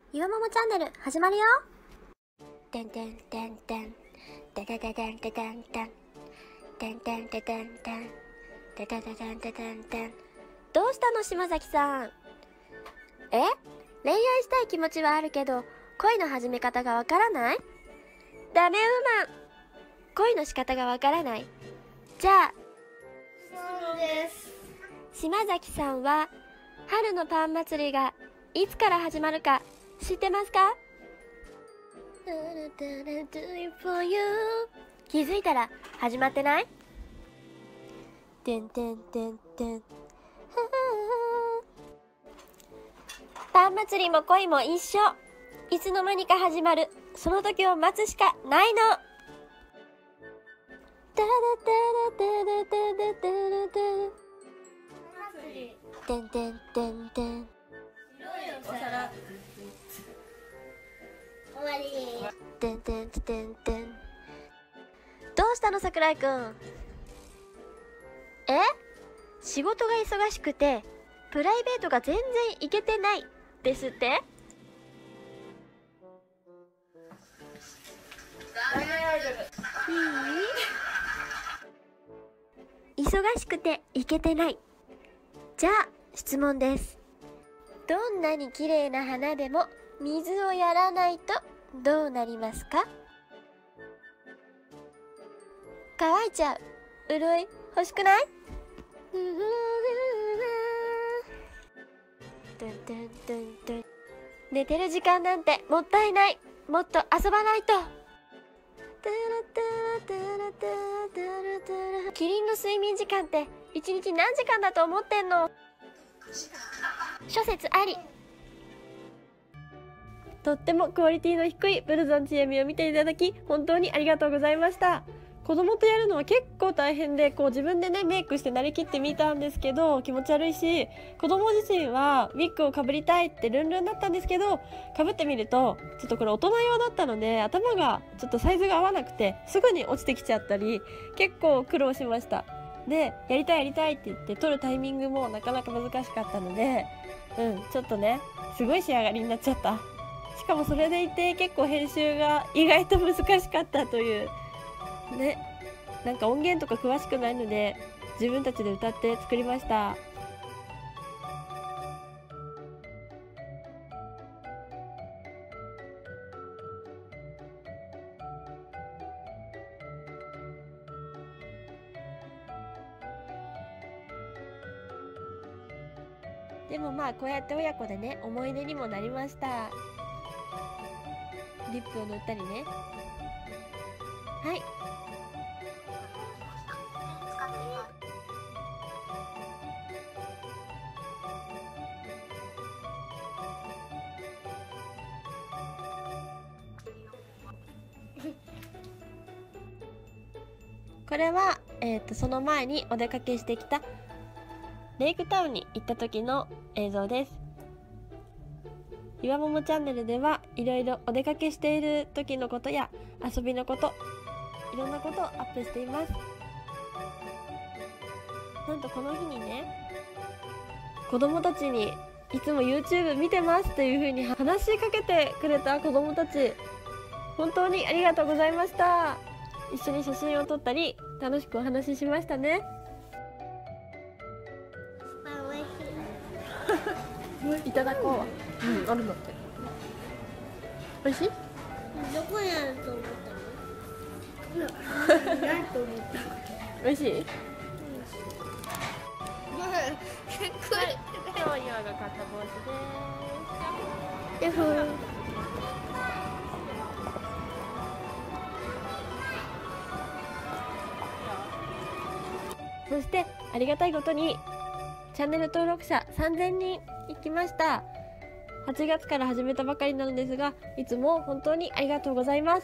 ゆわももチャンネル始まるよ。てんてんてんてんててててんててんてんてんてんててんてんててててんててんてん。どうしたの島崎さん。恋愛したい気持ちはあるけど恋の始め方がわからない？ダメウーマン、恋の仕方がわからない。じゃあそうです。 島崎さんは春のパン祭りがいつから始まるか知ってますか？気づいたら始まってない？てんてんてんてん。パン祭りも恋も一緒。いつの間にか始まる。その時を待つしかないの。てんてんてんてん。 お皿。終わり。 てんてんてんてん。どうしたの桜井くん。仕事が忙しくてプライベートが全然行けてないですって？ 大丈夫。 忙しくて行けてない。じゃあ質問です。どんなに綺麗な花でも水をやらないとどうなりますか？乾いちゃう。潤い欲しくない？寝てる時間なんてもったいない。もっと遊ばないと。キリンの睡眠時間って1日何時間だと思ってんの？諸説あり。とってもクオリティの低いブルゾンちえみを見ていただき本当にありがとうございました。子供とやるのは結構大変で、自分でねメイクしてなりきってみたんですけど気持ち悪いし、子供自身はウィッグをかぶりたいってルンルンだったんですけど、かぶってみるとちょっとこれ大人用だったので頭がちょっとサイズが合わなくてすぐに落ちてきちゃったり結構苦労しました。でやりたいって言って撮るタイミングもなかなか難しかったので、ちょっとねすごい仕上がりになっちゃった。しかもそれでいて結構編集が意外と難しかったというね。なんか音源とか詳しくないので自分たちで歌って作りました。でもまあこうやって親子でね思い出にもなりました。リップを塗ったりね。はい。これは、その前にお出かけしてきたレイクタウンに行った時の映像です。ゆわももチャンネルではいろいろお出かけしている時のことや遊びのこと、いろんなことをアップしています。なんとこの日にね、子供たちにいつも YouTube 見てますという風に話しかけてくれた子供たち、本当にありがとうございました。一緒に写真を撮ったり楽しくお話ししましたね。いただこう。あるのって。美味しい？ どこにあると思ったの？ないと思った。 美味しい？ これ。 今日ゆわが買った帽子です。 ヤッホー。 そしてありがたいことにチャンネル登録者3000人いきました。8月から始めたばかりなのですが、いつも本当にありがとうございます。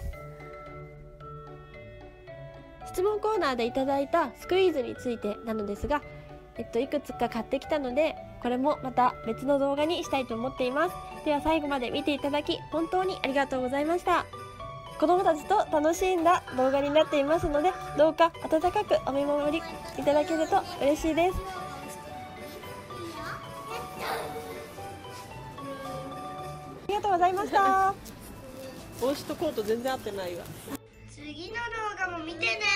質問コーナーでいただいたスクイーズについてなのですが、いくつか買ってきたのでこれもまた別の動画にしたいと思っています。では最後まで見ていただき本当にありがとうございました。子供たちと楽しんだ動画になっていますので、どうか温かくお見守りいただけると嬉しいです。ありがとうございました帽子とコート全然合ってないわ。 次の動画も見てね。